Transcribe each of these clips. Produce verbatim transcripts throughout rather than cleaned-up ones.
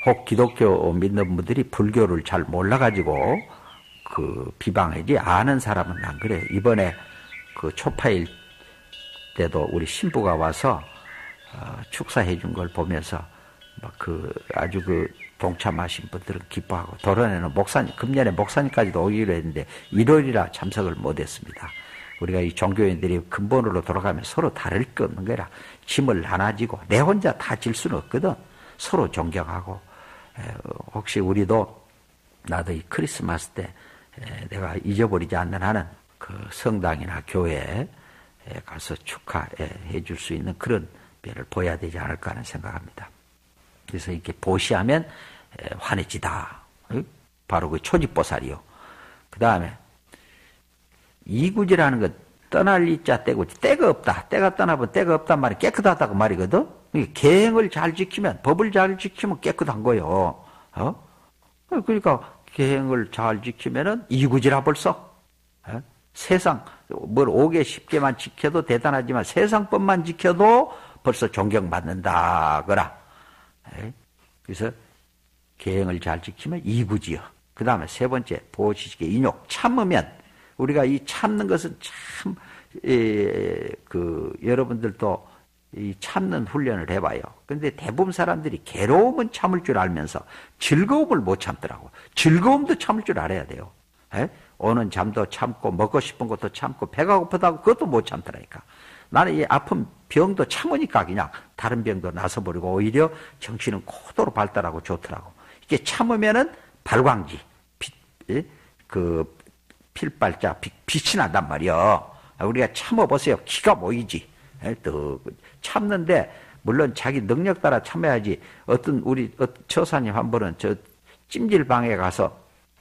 혹 기독교 믿는 분들이 불교를 잘 몰라가지고 그 비방하지, 아는 사람은 안 그래요. 이번에 그 초파일 때도 우리 신부가 와서 어, 축사해 준 걸 보면서 막 그 아주 그 동참하신 분들은 기뻐하고, 도론에는 목사님, 금년에 목사님까지도 오기로 했는데 일월이라 참석을 못했습니다. 우리가 이 종교인들이 근본으로 돌아가면 서로 다를 게 없는 거라 짐을 나눠지고, 내 혼자 다 질 수는 없거든. 서로 존경하고. 에, 혹시 우리도 나도 이 크리스마스 때 에, 내가 잊어버리지 않는 한은 그 성당이나 교회에 가서 축하해 줄 수 있는 그런 면을 보여야 되지 않을까 하는 생각합니다. 그래서 이렇게 보시하면 환해지다. 바로 그 초지보살이요. 그 다음에 이구지라는 건 떠날 이자 떼구지. 때가 없다. 때가 떠나면 때가 없단 말이 깨끗하다고 말이거든. 계행을 잘 지키면, 법을 잘 지키면 깨끗한 거요. 어? 그러니까 계행을 잘 지키면은 이구지라 벌써. 어? 세상 뭘 오개 십개만 지켜도 대단하지만 세상법만 지켜도 벌써 존경받는다 거라. 그래서 계행을 잘 지키면 이구지요. 그 다음에 세 번째 보시식의 인욕. 참으면, 우리가 이 참는 것은 참 그 여러분들도 이 참는 훈련을 해봐요. 그런데 대부분 사람들이 괴로움은 참을 줄 알면서 즐거움을 못 참더라고. 즐거움도 참을 줄 알아야 돼요. 에? 오는 잠도 참고, 먹고 싶은 것도 참고, 배가 고프다고 그것도 못 참더라니까. 나는 이 아픈 병도 참으니까 그냥 다른 병도 나서버리고 오히려 정신은 고도로 발달하고 좋더라고. 이게 참으면은 발광지, 빛, 그 필발자 빛, 빛이 난단 말이야. 우리가 참아보세요. 기가 모이지. 또 참는데 물론 자기 능력 따라 참아야지. 어떤 우리 처사님 한 번은 저 찜질방에 가서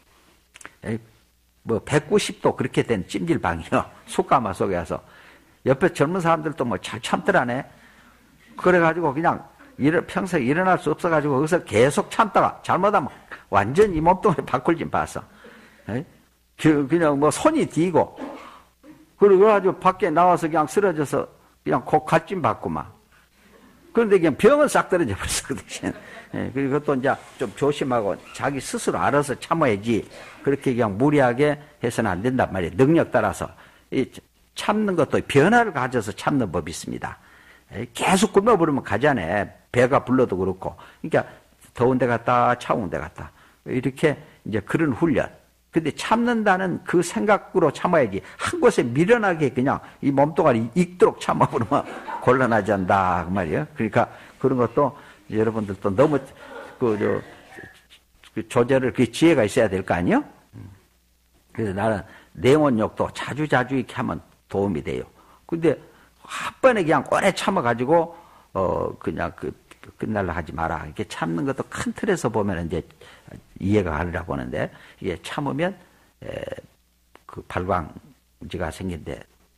뭐 백구십 도 그렇게 된 찜질방이요. 숯가마 속에 가서 옆에 젊은 사람들도 뭐 잘 참더라네. 그래가지고 그냥 일, 평소에 일어날 수 없어가지고 거기서 계속 참다가 잘못하면 완전 이 몸뚱아리 바꿀진 봤어. 에? 그냥 뭐 손이 뒤고, 그래가지고 밖에 나와서 그냥 쓰러져서 그냥 곧 갈진 받고만. 그런데 그냥 병은 싹 떨어져 버렸어, 그 대신. 예, 그리고 또 이제 좀 조심하고 자기 스스로 알아서 참아야지. 그렇게 그냥 무리하게 해서는 안 된단 말이에요. 능력 따라서. 이 참는 것도 변화를 가져서 참는 법이 있습니다. 예, 계속 굶어버리면 가잖아요. 배가 불러도 그렇고. 그러니까 더운 데 갔다, 차운 데 갔다. 이렇게 이제 그런 훈련. 근데 참는다는 그 생각으로 참아야지. 한 곳에 미련하게 그냥 이 몸뚱아리 익도록 참아버리면 곤란하지 않다. 그 말이에요. 그러니까 그런 것도 여러분들도 너무 그, 저, 그 조절을, 그 지혜가 있어야 될 거 아니에요? 그래서 나는 냉온욕도 자주자주 이렇게 하면 도움이 돼요. 근데 한 번에 그냥 오래 참아가지고, 어, 그냥 그, 끝날라 하지 마라. 이렇게 참는 것도 큰 틀에서 보면 이제 이해가 가느라고 하는데, 이게 참으면, 에, 그 발광지가 생긴데,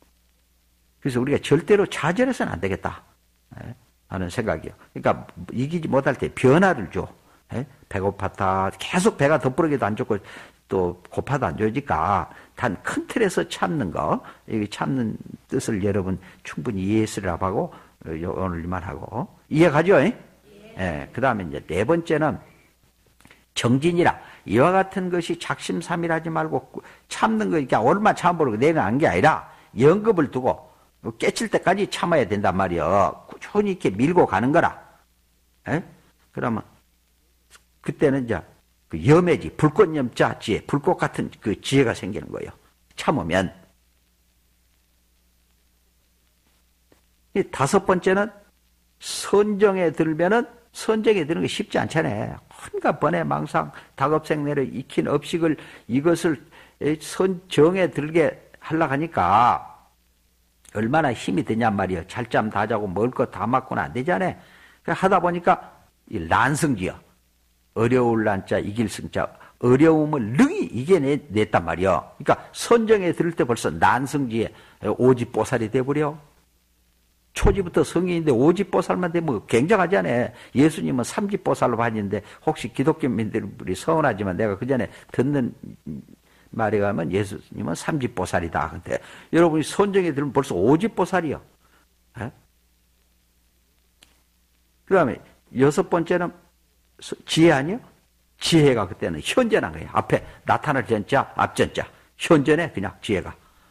그래서 우리가 절대로 좌절해서는 안 되겠다. 에? 하는 생각이요. 그러니까 이기지 못할 때 변화를 줘. 에? 배고팠다. 계속 배가 덧부르기도 안 좋고, 또 고파도 안 좋으니까, 단 큰 틀에서 참는 거, 이 참는 뜻을 여러분 충분히 이해했으라고 하고, 오늘 이만 하고. 이해가죠? 예. 예. 그 다음에 이제 네 번째는 정진이라. 이와 같은 것이 작심삼일하지 말고 참는 거, 그러니까 얼마 참아보고 내가 한 게 아니라 연급을 두고 깨칠 때까지 참아야 된단 말이요. 꾸준히 이렇게 밀고 가는 거라. 예? 그러면 그때는 이제 그 염해지, 불꽃 염자 지혜, 불꽃 같은 그 지혜가 생기는 거예요. 참으면. 이 다섯 번째는 선정에 들면은 선정에 드는 게 쉽지 않잖아요. 온갖 번외 망상, 다급생내를 익힌 업식을 이것을 선정에 들게 하려고 하니까 얼마나 힘이 드냔 말이에요. 잘잠 다 자고 먹을 거 다 맞고는 안 되잖아요. 하다 보니까 이 난승지요. 어려울 난자 이길 승자. 어려움을 능히 이겨냈단 말이에요. 그러니까 선정에 들을 때 벌써 난승지에 오지보살이 돼버려. 초지부터 성인인데 오지보살만 되면 굉장하잖아요. 예수님은 삼지보살로 봤는데 혹시 기독교민들이 서운하지만 내가 그 전에 듣는 말에 가면 예수님은 삼지보살이다. 근데 여러분이 선정에 들면 벌써 오지보살이요. 그 다음에 여섯 번째는 지혜 아니요? 지혜가 그때는 현전한 거예요. 앞에 나타날 전자, 앞전자. 현전에 그냥 지혜가.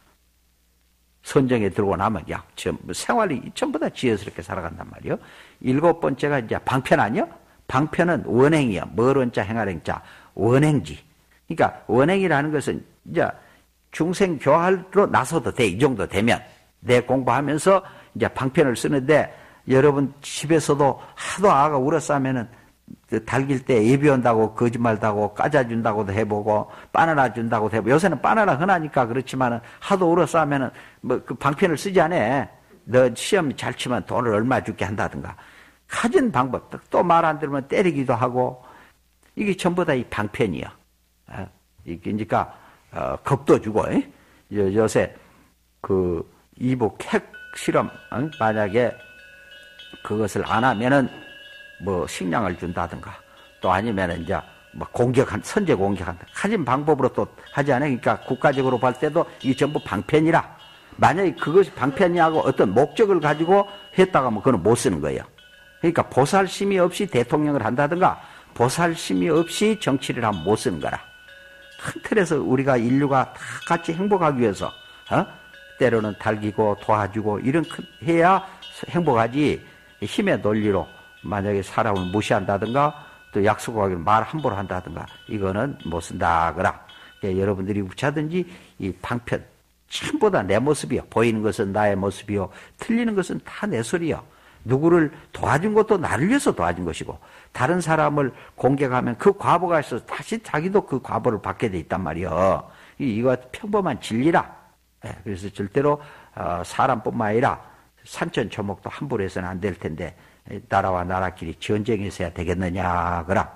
선정에 들고 나면, 야, 생활이 전부 다 지혜스럽게 살아간단 말이요. 일곱 번째가 이제 방편 아니요? 방편은 원행이요. 멀원자, 행할행자. 원행지. 그러니까 원행이라는 것은 이제 중생 교활로 나서도 돼. 이 정도 되면. 내 공부하면서 이제 방편을 쓰는데 여러분 집에서도 하도 아가 울었으면은 달길 때 예비 온다고 거짓말도 하고 까자준다고도 해보고 바나나 준다고도 해보고 요새는 바나나 흔하니까 그렇지만은 하도 울었으면은 뭐 그 방편을 쓰지 않아. 너 시험 잘 치면 돈을 얼마 줄게 한다든가. 가진 방법 또 말 안 들으면 때리기도 하고 이게 전부 다 이 방편이야. 어? 이게 그러니까 어, 겁도 주고 에? 요새 그 이북 핵 실험 어? 만약에 그것을 안 하면은 뭐 식량을 준다든가 또 아니면은 이제 뭐 공격한 선제 공격한다. 가진 방법으로 또 하지 않아요. 그러니까 국가적으로 볼 때도 이 전부 방편이라. 만약에 그것이 방편이하고 어떤 목적을 가지고 했다가 뭐 그건 못 쓰는 거예요. 그러니까 보살심이 없이 대통령을 한다든가 보살심이 없이 정치를 하면 못 쓰는 거라. 큰 틀에서 우리가 인류가 다 같이 행복하기 위해서 어? 때로는 달기고 도와주고 이런 해야 행복하지. 힘의 논리로 만약에 사람을 무시한다든가 또 약속하기를 말 함부로 한다든가 이거는 못 쓴다 그라. 그러니까 여러분들이 우차든지 이 방편 전부 다 내 모습이요. 보이는 것은 나의 모습이요. 틀리는 것은 다 내 소리요. 누구를 도와준 것도 나를 위해서 도와준 것이고 다른 사람을 공격하면 그 과보가 있어서 다시 자기도 그 과보를 받게 돼 있단 말이요. 이거 평범한 진리라. 그래서 절대로 사람뿐만 아니라 산천초목도 함부로 해서는 안 될 텐데 나라와 나라끼리 전쟁에서야 되겠느냐 그라.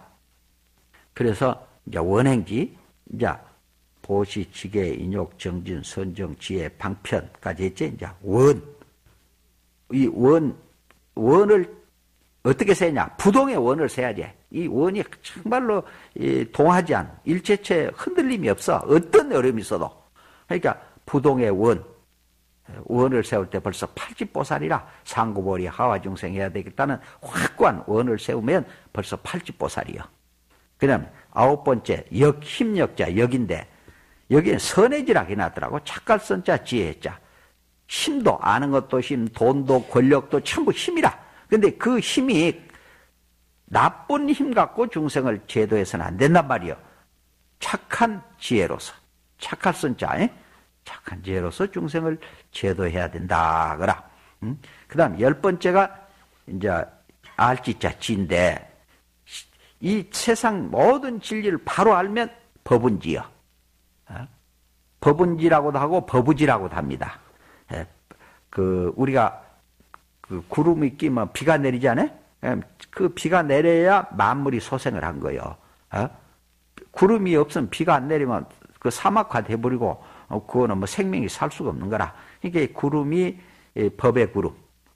그래서 이제 원행지 이제 보시, 지계, 인욕, 정진, 선정, 지혜, 방편까지 했지. 이제 원. 이 원, 원을 어떻게 세냐? 부동의 원을 세야지. 이 원이 정말로 동하지 않은 일체체 흔들림이 없어. 어떤 어려움이 있어도. 그러니까 부동의 원. 원을 세울 때 벌써 팔집보살이라 상고보리 하와중생 해야 되겠다는 확고한 원을 세우면 벌써 팔집보살이요. 그 다음에 아홉 번째 역, 힘역자 역인데 여기는 선해지라고 해놨더라고. 착갈선자 지혜자. 힘도 아는 것도 힘, 돈도 권력도 전부 힘이라. 근데 그 힘이 나쁜 힘 갖고 중생을 제도해서는 안 된단 말이요. 착한 지혜로서 착갈선자 착한 지혜로서 중생을 제도해야 된다 그라. 음? 그 다음 열 번째가 이제 알지자 지인데 이 세상 모든 진리를 바로 알면 법은지요. 어? 법은지라고도 하고 법우지라고도 합니다. 예, 그 우리가 그 구름이 끼면 비가 내리지 않아요? 예, 그 비가 내려야 만물이 소생을 한 거예요. 어? 구름이 없으면 비가 안 내리면 그 사막화 돼버리고 어, 그거는 뭐 생명이 살 수가 없는 거라. 그러니까 구름이 법의 구름,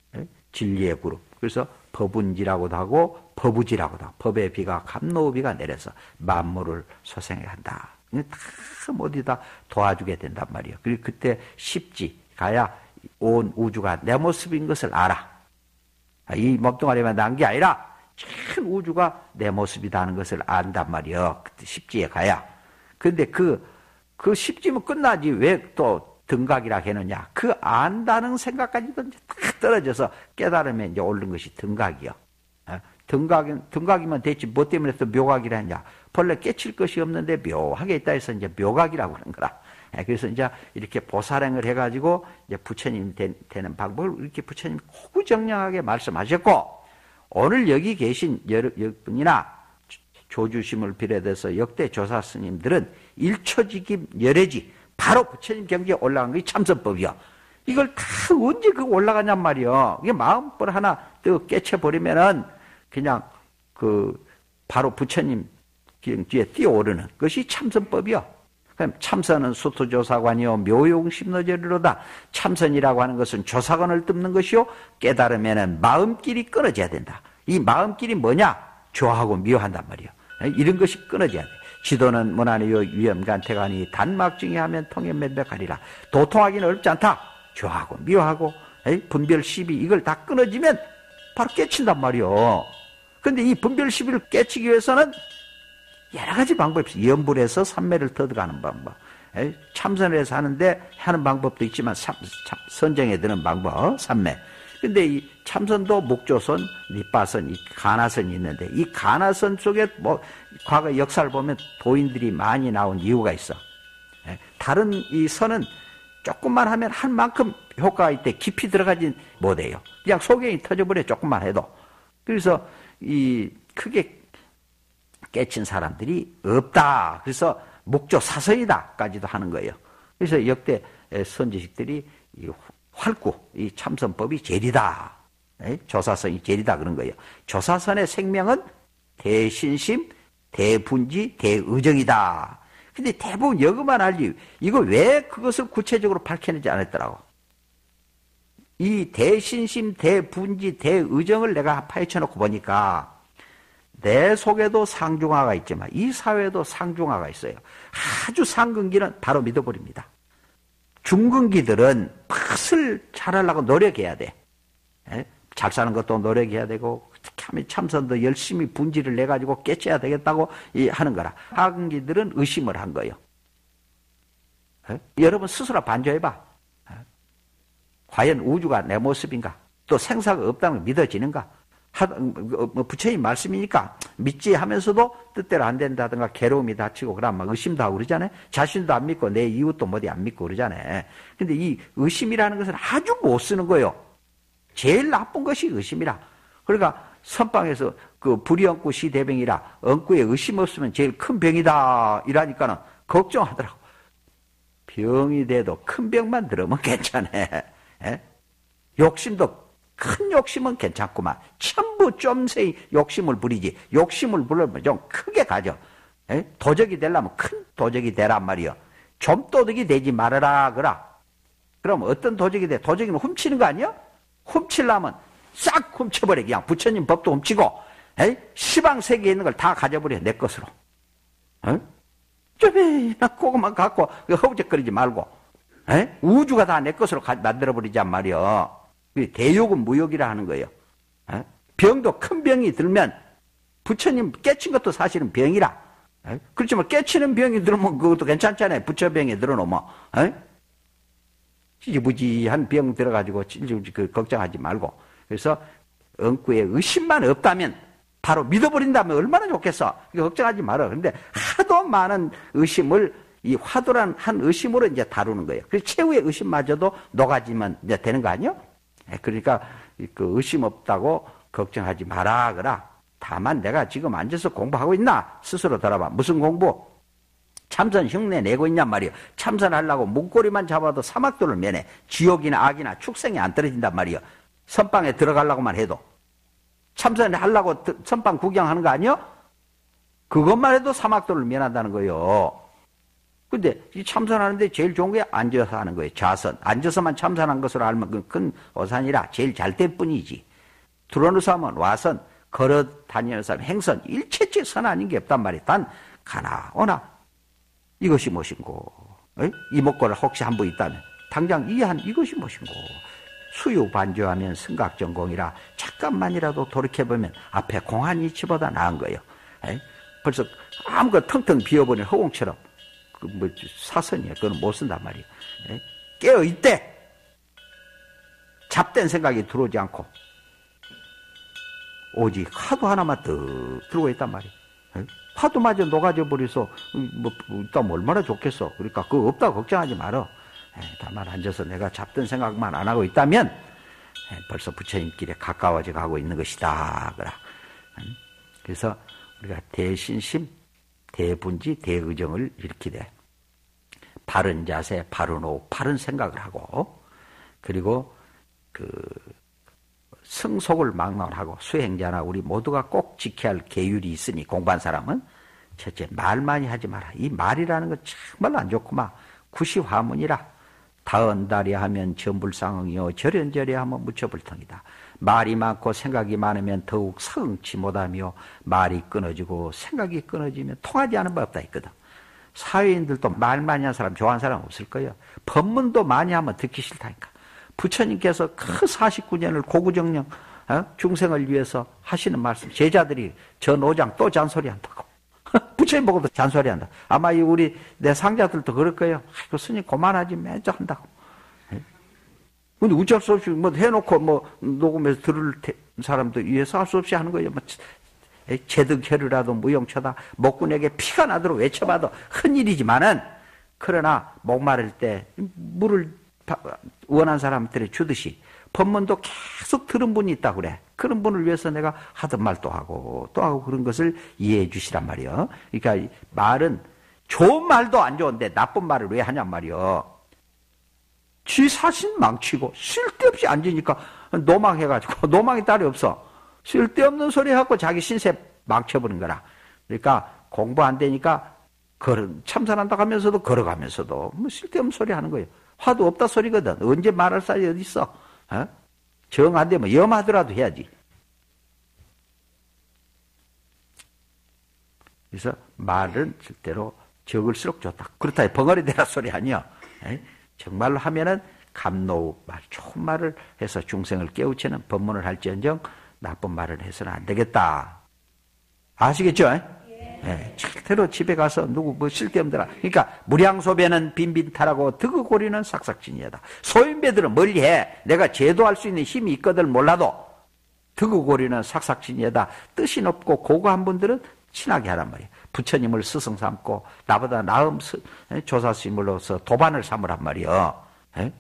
진리의 구름. 그래서 법운지라고도 하고 법우지라고도 하고 법의 비가 감로비가 내려서 만물을 소생해 한다. 다 어디다 도와주게 된단 말이에요. 그리고 그때 십지 가야 온 우주가 내 모습인 것을 알아. 이 몸뚱아리만 난 게 아니라 전 우주가 내 모습이라는 것을 안단 말이에요. 그때 십지에 가야. 근데 그, 그 십지면 끝나지 왜 또 등각이라 해느냐. 그 안다는 생각까지도 이제 다 떨어져서 깨달으면 이제 옳은 것이 등각이요. 등각, 등각이면 됐지. 뭐 때문에 또 묘각이라 했냐. 본래 깨칠 것이 없는데 묘하게 있다 해서 이제 묘각이라고 하는 거라. 그래서 이제 이렇게 보살행을 해가지고 이제 부처님 되, 되는 방법을 이렇게 부처님 고구정량하게 말씀하셨고, 오늘 여기 계신 여러분이나 조주심을 비롯해서 역대 조사 스님들은 일초직임 열애지 바로 부처님 경지에 올라간 게 참선법이야. 이걸 다 언제 그 올라가냔 말이야. 이게 마음벌 하나 또 깨쳐버리면은 그냥 그 바로 부처님 경지에 뛰어오르는 것이 참선법이야. 그럼 참선은 수토조사관이요 묘용심노절이로다. 참선이라고 하는 것은 조사관을 뜯는 것이요 깨달으면은 마음길이 끊어져야 된다. 이 마음길이 뭐냐? 좋아하고 미워한단 말이야. 이런 것이 끊어져야 돼. 지도는 무난히요 위험간태가니 단막중에 하면 통연면백하리라. 도통하기는 어렵지 않다. 좋아하고 미워하고 분별 시비 이걸 다 끊어지면 바로 깨친단 말이요. 근데 이 분별시비를 깨치기 위해서는 여러 가지 방법이 있어요. 염불해서 삼매를 터득하는 방법. 참선을 해서 하는데 하는 방법도 있지만 참, 참, 선정에 드는 방법, 삼매. 근데 이 참선도 목조선, 니빠선, 이 가나선이 있는데 이 가나선 속에 뭐 과거 역사를 보면 도인들이 많이 나온 이유가 있어. 다른 이 선은 조금만 하면 한 만큼 효과가 있대. 깊이 들어가진 못해요. 그냥 소경이 터져버려, 조금만 해도. 그래서 이 크게 깨친 사람들이 없다. 그래서 목조 사선이다까지도 하는 거예요. 그래서 역대 선지식들이 이 활구, 이 참선법이 제리다. 조사선이 제리다 그런 거예요. 조사선의 생명은 대신심, 대분지, 대의정이다. 근데 대부분 여기만 알지. 이거 왜 그것을 구체적으로 밝혀내지 않았더라고. 이 대신심, 대분지, 대의정을 내가 파헤쳐놓고 보니까 내 속에도 상중하가 있지만 이 사회에도 상중하가 있어요. 아주 상근기는 바로 믿어버립니다. 중근기들은 팥을 잘하려고 노력해야 돼. 에? 잘 사는 것도 노력해야 되고 참선도 열심히 분지를 내가지고 깨쳐야 되겠다고 하는 거라. 하근기들은 의심을 한 거예요. 에? 여러분 스스로 반조해봐. 에? 과연 우주가 내 모습인가? 또 생사가 없다는 걸 믿어지는가? 하, 뭐 부처님 말씀이니까 믿지 하면서도 뜻대로 안 된다든가 괴로움이 닥치고 그러면 막 의심도 하고 그러잖아요. 자신도 안 믿고 내 이웃도 뭐디 안 믿고 그러잖아요. 근데 이 의심이라는 것은 아주 못 쓰는 거예요. 제일 나쁜 것이 의심이라. 그러니까 선방에서 그 불의언구 시대병이라 언구에 의심 없으면 제일 큰 병이다 이라니까는 걱정하더라고. 병이 돼도 큰 병만 들으면 괜찮아. 에? 욕심도 큰 욕심은 괜찮구만. 전부 좀세히 욕심을 부리지. 욕심을 부르면 좀 크게 가져. 에? 도적이 되려면 큰 도적이 되란 말이요. 좀 도둑이 되지 말아라 그라. 그럼 어떤 도적이 돼? 도적이는 훔치는 거 아니야? 훔치려면 싹 훔쳐버려. 그냥 부처님 법도 훔치고 에이? 시방 세계에 있는 걸 다 가져버려. 내 것으로. 좀 그것만 갖고 허우적거리지 말고 에이? 우주가 다 내 것으로 만들어버리란 말이요. 대욕은 무욕이라 하는 거예요. 에? 병도 큰 병이 들면 부처님 깨친 것도 사실은 병이라. 에? 그렇지만 깨치는 병이 들으면 그것도 괜찮잖아요. 부처병에 들어놓으면. 찌지부지한 병 들어가지고 그 걱정하지 말고. 그래서 엉구에 의심만 없다면 바로 믿어버린다면 얼마나 좋겠어. 걱정하지 말아. 그런데 하도 많은 의심을 이 화두란 한 의심으로 이제 다루는 거예요. 그래서 최후의 의심마저도 녹아지면 이제 되는 거 아니에요? 그러니까 그 의심 없다고 걱정하지 마라 그라. 다만 내가 지금 앉아서 공부하고 있나 스스로 돌아봐. 무슨 공부? 참선 흉내 내고 있냔 말이에요. 참선하려고 문고리만 잡아도 사막도를 면해 지옥이나 악이나 축생이 안 떨어진단 말이에요. 선방에 들어가려고만 해도. 참선을 하려고 선방 구경하는 거 아니에요? 그것만 해도 사막도를 면한다는 거예요. 근데 이 참선하는데 제일 좋은 게 앉아서 하는 거예요. 좌선. 앉아서만 참선한 것으로 알면 큰 오산이라 제일 잘 될 뿐이지. 들어누서 하면 와선, 걸어 다니는 사람, 행선, 일체치 선 아닌 게 없단 말이에요. 단 가나 오나 이것이 무엇인고. 에? 이목구를 혹시 한 번 있다면 당장 이한 이것이 무엇인고. 수유 반조하면 승각전공이라 잠깐만이라도 돌이켜보면 앞에 공한 이치보다 나은 거예요. 에? 벌써 아무것도 텅텅 비어버린 허공처럼 그 뭐 사선이야. 그거는 못 쓴단 말이에요. 에? 깨어 있대. 잡된 생각이 들어오지 않고 오직 화두 하나만 더 들고 있단 말이에요. 에? 화두마저 녹아져 버려서 뭐 일단 얼마나 좋겠어. 그러니까 그거 없다고 걱정하지 말어. 에, 다만 앉아서 내가 잡된 생각만 안 하고 있다면 에, 벌써 부처님 길에 가까워져 가고 있는 것이다. 그라. 그래서 우리가 대신심, 대분지, 대의정을 일으키되 바른 자세, 바른 호흡, 바른 생각을 하고 그리고 그 승속을 막론하고 수행자나 우리 모두가 꼭 지켜야 할 계율이 있으니 공부한 사람은 첫째 말 많이 하지 마라. 이 말이라는 건 정말 안 좋구만. 구시화문이라 다언다리 하면 전불상응이요 절연절여 하면 무처불통이다. 말이 많고 생각이 많으면 더욱 성치 못하며 말이 끊어지고 생각이 끊어지면 통하지 않은 법 없다 했거든. 사회인들도 말 많이 한 사람 좋아하는 사람 없을 거예요. 법문도 많이 하면 듣기 싫다니까. 부처님께서 그 사십구 년을 고구정령 어? 중생을 위해서 하시는 말씀. 제자들이 저 노장 또 잔소리한다고. 부처님 보고도 잔소리한다. 아마 이 우리 내 상자들도 그럴 거예요. 아이고 스님 그만하지 맨날 한다고. 근데 어쩔 수 없이 뭐 해놓고 뭐 녹음해서 들을 사람도 위해서 할 수 없이 하는 거예요. 뭐 제득혈이라도 무용쳐다 목군에게 피가 나도록 외쳐봐도 큰일이지만은, 그러나 목마를 때 물을 원한 사람들이 주듯이 법문도 계속 들은 분이 있다고 그래. 그런 분을 위해서 내가 하던 말 또 하고 또 하고 그런 것을 이해해 주시란 말이요. 그러니까 말은 좋은 말도 안 좋은데 나쁜 말을 왜 하냔 말이요. 지 사신 망치고 쓸데없이 앉으니까 노망해가지고, 노망이 딸이 없어. 쓸데없는 소리 하고 자기 신세 망쳐버린 거라. 그러니까 공부 안 되니까 걸어, 참선한다 하면서도 걸어가면서도 뭐 쓸데없는 소리 하는 거예요. 화도 없다 소리거든. 언제 말할 사람이 어디 있어? 어? 정 안 되면 염하더라도 해야지. 그래서 말은 절대로 적을수록 좋다. 그렇다 벙어리 대라 소리 아니야. 정말로 하면은 감노 말, 좋은 말을 해서 중생을 깨우치는 법문을 할지언정 나쁜 말을 해서는 안 되겠다. 아시겠죠? 예. 네, 절대로 집에 가서 누구 뭐 쓸데없더라. 그러니까 무량소배는 빈빈탈하고 득의고리는 삭삭진이다. 소인배들은 멀리해. 내가 제도할 수 있는 힘이 있거든 몰라도 득의고리는 삭삭진이다. 뜻이 높고 고고한 분들은 친하게 하란 말이에요. 부처님을 스승 삼고 나보다 나음 조사스님으로서 도반을 삼으란 말이에요. 에?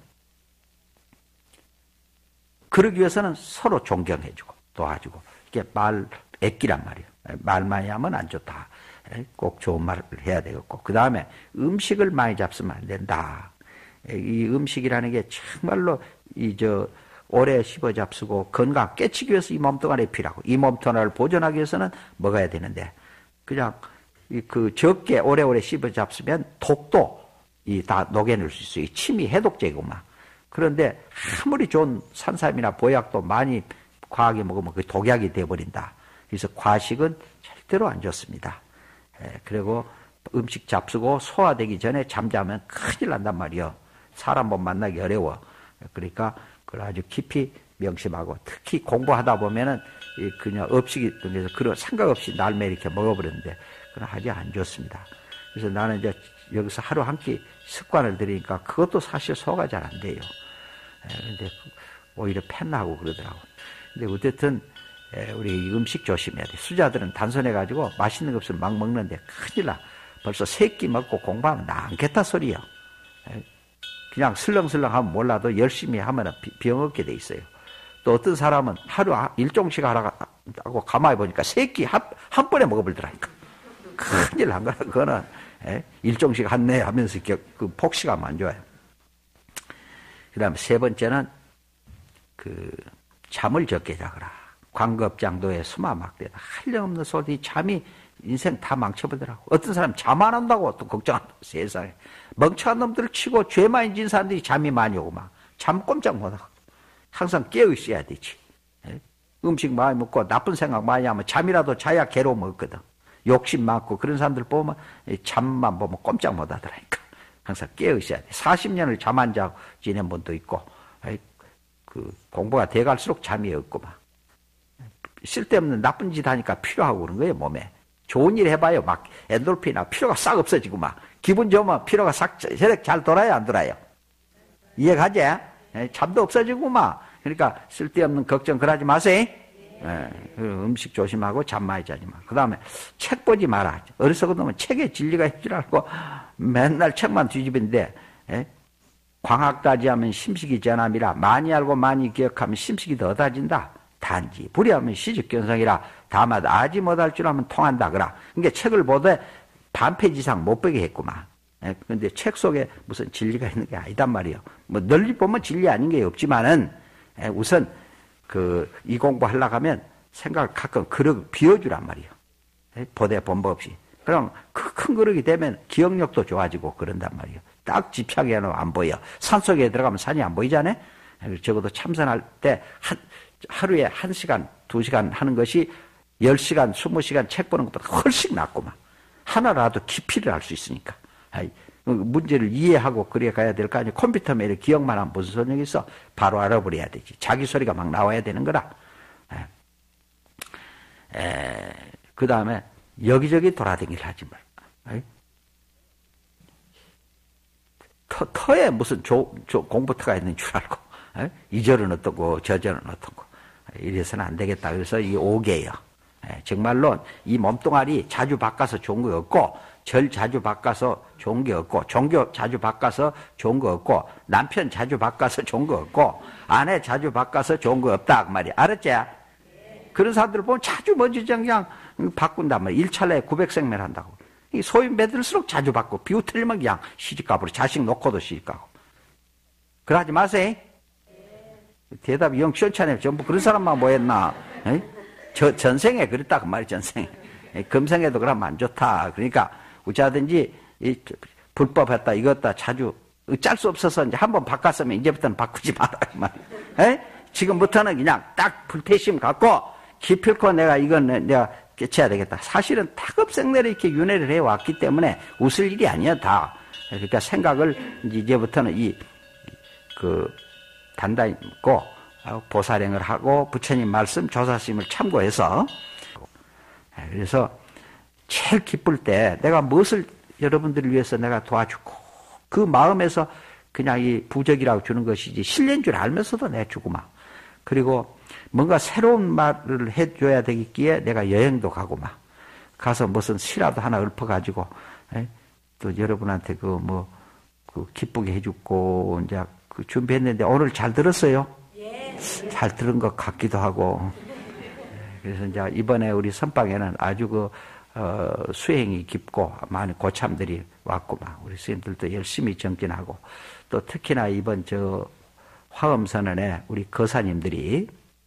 그러기 위해서는 서로 존경해주고 도와주고 이게 말 애끼란 말이에요. 말 많이 하면 안 좋다. 꼭 좋은 말을 해야 되겠고, 그 다음에 음식을 많이 잡수면 안 된다. 이 음식이라는 게 정말로 이 저 오래 씹어 잡수고 건강 깨치기 위해서 이 몸뚱아리에 필요하고, 이 몸뚱아리를 보존하기 위해서는 먹어야 되는데 그냥 그 적게 오래오래 씹어 잡수면 독도 이 다 녹여낼 수 있어요. 침이 해독제구만. 그런데 아무리 좋은 산삼이나 보약도 많이 과하게 먹으면 그 독약이 돼버린다. 그래서 과식은 절대로 안 좋습니다. 예, 그리고 음식 잡수고 소화되기 전에 잠자면 큰일 난단 말이요. 사람 못 만나기 어려워. 그러니까 그걸 아주 깊이 명심하고, 특히 공부하다 보면은 그냥 업식이 등에서 그런 생각 없이 날매 이렇게 먹어버렸는데 그건 아주 안 좋습니다. 그래서 나는 이제 여기서 하루 한 끼 습관을 들이니까 그것도 사실 소화가 잘 안 돼요. 그런데 오히려 팬나고 그러더라고. 근데 어쨌든 우리 음식 조심해야 돼. 수자들은 단순해가지고 맛있는 거 없으면 막 먹는데 큰일 나. 벌써 세 끼 먹고 공부하면 나 않겠다 소리야. 그냥 슬렁슬렁 하면 몰라도 열심히 하면 병 얻게 돼 있어요. 또 어떤 사람은 하루 일종씩 하라고 가만히 보니까 세 끼 한, 한 번에 먹어버리더라니까. 큰일 난 거라. 그거는 일종씩 한네 하면서 그 폭식하면 안 좋아요. 그 다음에 세 번째는 그 잠을 적게 자거라. 광급장도에 수마막대다. 한량없는 소리 잠이 인생 다 망쳐버리더라고. 어떤 사람 잠 안 한다고 또 걱정한다. 세상에. 멍청한 놈들을 치고 죄 많이 진 사람들이 잠이 많이 오고 막 잠 꼼짝 못하고 항상 깨어 있어야 되지. 음식 많이 먹고 나쁜 생각 많이 하면 잠이라도 자야 괴로움 없거든. 욕심 많고 그런 사람들 보면 잠만 보면 꼼짝 못하더라니까. 항상 깨어 있어야 돼. 사십 년을 잠 안 자고 지낸 분도 있고, 그 공부가 돼갈수록 잠이 없고 막 쓸데없는 나쁜 짓 하니까 필요하고 그런 거예요. 몸에 좋은 일 해봐요. 막 엔돌핀이나 피로가 싹 없어지고 막 기분 좋으면 피로가 싹 혈액 잘 돌아요, 안 돌아요? 이해가지? 잠도 없어지고 막. 그러니까 쓸데없는 걱정 그러지 마세요. 예, 음식 조심하고 잠 많이 자지 마. 그 다음에 책 보지 마라. 어리석은 놈은 책에 진리가 있을 줄 알고 맨날 책만 뒤집는데, 예? 광학다지하면 심식이 전함이라 많이 알고 많이 기억하면 심식이 더 다진다. 단지 불의하면 시직견성이라 다만 아지 못할 줄 알면 통한다. 그라. 그러니까 책을 보되 반 페이지 이상 못 보게 했구만. 예? 근데 책 속에 무슨 진리가 있는 게 아니단 말이에요. 뭐 널리 보면 진리 아닌 게 없지만은, 예? 우선 그 이 공부 하려고 하면 생각을 가끔 그릇 비워주란 말이에요. 예? 보대 본법 없이. 그럼 그 큰 그릇이 되면 기억력도 좋아지고 그런단 말이에요. 딱 집착해 놓으면 안 보여. 산속에 들어가면 산이 안 보이잖아요. 적어도 참선할 때 한, 하루에 한 시간, 두 시간 하는 것이 열 시간, 스무 시간 책 보는 것보다 훨씬 낫구만. 하나라도 깊이를 알 수 있으니까. 아이, 문제를 이해하고 그래 가야 될 거 아니에요. 컴퓨터 매일 기억만 하면 무슨 소용이 있어. 바로 알아버려야 되지. 자기 소리가 막 나와야 되는 거라. 그 다음에 여기저기 돌아다니를 하지 말라. 터, 터에 무슨 조, 조, 공부터가 있는 줄 알고, 에? 이 절은 어떻고, 저 절은 어떻고, 이래서는 안 되겠다. 그래서 이 오개요. 에, 정말로 이 몸뚱아리 자주 바꿔서 좋은 거 없고, 절 자주 바꿔서 좋은 게 없고, 종교 자주 바꿔서 좋은 거 없고, 남편 자주 바꿔서 좋은 거 없고, 아내 자주 바꿔서 좋은 거 없다. 그 말이야. 알았지? 네. 그런 사람들 보면 자주 먼저 그냥 바꾼단 말이야. 일 차례에 구백 생매를 한다고. 이 소인 배들수록 자주 받고 비웃틀리면 그냥 시집가버려. 자식 놓고도 시집가고. 그러지 마세요. 대답이 영 시원찮아요. 전부 그런 사람만 모였나. 에이? 저 전생에 그랬다 그 말이 전생에. 에이, 금생에도 그러면 안 좋다. 그러니까 어찌하든지 이 불법했다 이것다 자주 어쩔 수 없어서 이제 한번 바꿨으면 이제부터는 바꾸지 마라 그 말. 지금부터는 그냥 딱 불태심 갖고 기필코 내가 이건 내가 깨쳐야 되겠다. 사실은 타급생내를 이렇게 윤회를 해왔기 때문에 웃을 일이 아니야, 다. 그러니까 생각을 이제부터는 이, 그, 단단히 고 보살행을 하고 부처님 말씀, 조사심을 참고해서 그래서 제일 기쁠 때 내가 무엇을 여러분들을 위해서 내가 도와주고 그 마음에서 그냥 이 부적이라고 주는 것이지 실례인 줄 알면서도 내가 주고 막 그리고 뭔가 새로운 말을 해줘야 되기에 내가 여행도 가고 막 가서 무슨 시라도 하나 읊어가지고 에? 또 여러분한테 그 뭐 그 기쁘게 해주고 이제 그 준비했는데 오늘 잘 들었어요? 예. 잘 들은 것 같기도 하고 그래서 이제 이번에 우리 선방에는 아주 그 어, 수행이 깊고 많은 고참들이 왔고 막 우리 스님들도 열심히 정진하고 또 특히나 이번 저 화엄선언에 우리 거사님들이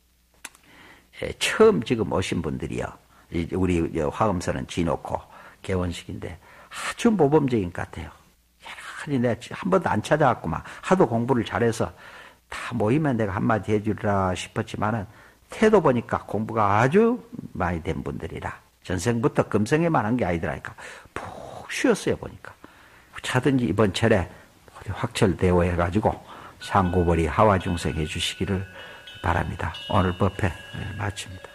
처음 지금 오신 분들이요. 우리 화엄선언 지놓고 개원식인데 아주 모범적인 것 같아요. 여러 가지 내가 한 번도 안 찾아왔구만. 하도 공부를 잘해서 다 모이면 내가 한마디 해주리라 싶었지만은 태도 보니까 공부가 아주 많이 된 분들이라 전생부터 금생에만 한 게 아니더라니까 푹 쉬었어요 보니까. 차든지 이번 철에 확철대오 해가지고 상고벌이 하와중생 해주시기를 바랍니다. 오늘 법회 마칩니다.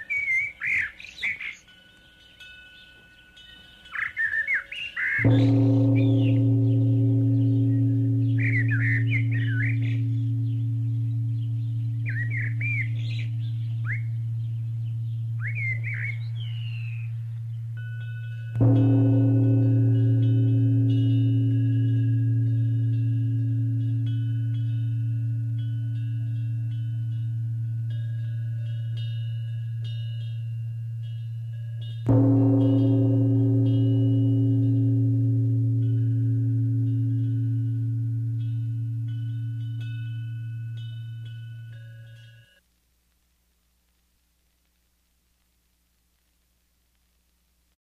Thank you.